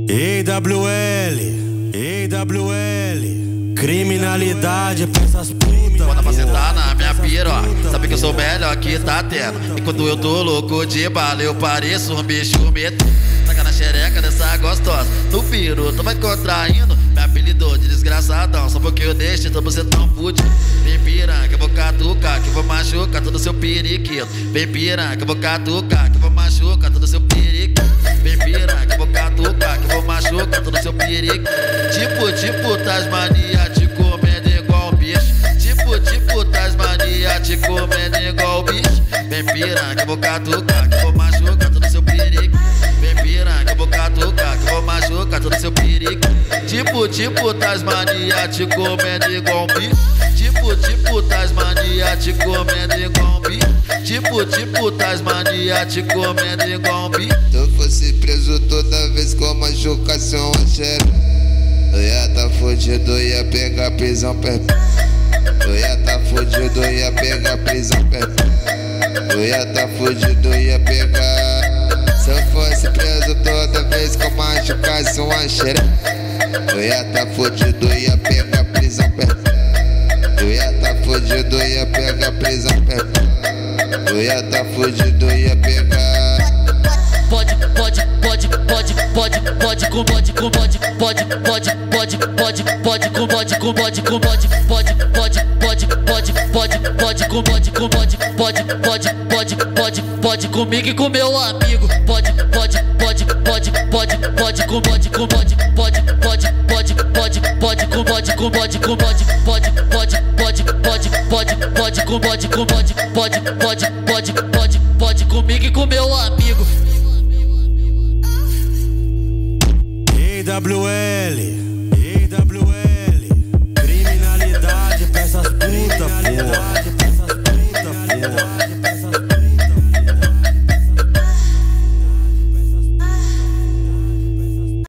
EWL, criminalidade pra essas putas. Quando você tá na minha piroca, sabe que eu sou o melhor que tá tendo. E quando eu tô louco de bala, eu pareço um bicho metendo. Taca na xereca dessa gostosa, no piro, tu vai contraindo. Me apelidou de desgraçadão, só porque eu deixo então você tão fudido. Vem piranha, eu vou catucar, que eu vou machucar todo seu periquito. Vem piranha, eu vou catucar, que eu vou machucar todo seu periquito. Vem piranha, eu vou catucar, que eu vou machucar todo seu periquito. Tipo, Tasmania te comendo igual bicho. Tipo, Tasmania te comendo igual bicho. Vem piranha, que eu vou catucar, que eu vou machucar todo seu periquito. Vem piranha, que eu vou catucar, que eu vou machucar todo seu periquito. Tipo, Tasmania te comendo igual bicho. Tipo, Tasmania te comendo igual bicho. Tipo, Tasmania te comendo igual bicho. Se eu fosse preso toda vez com machucação a xereca, eu ia tá fudido, ia pegar prisão perpétua. Eu ia tá fudido, ia pegar prisão perpétua. Eu ia tá fudido, ia pegar. Se eu fosse preso toda vez com machucação a xereca, eu ia tá fudido, ia pegar prisão perpétua. Eu ia tá fudido, ia pegar prisão perpétua. Eu ia tá fudido, ia pegar. Pode com bode com bode, pode com bode com bode com bode, pode comigo e com meu amigo. Pode com bode com bode, pode com bode com bode, pode comigo e com meu amigo. EWL, criminalidade pra essas putas, porra.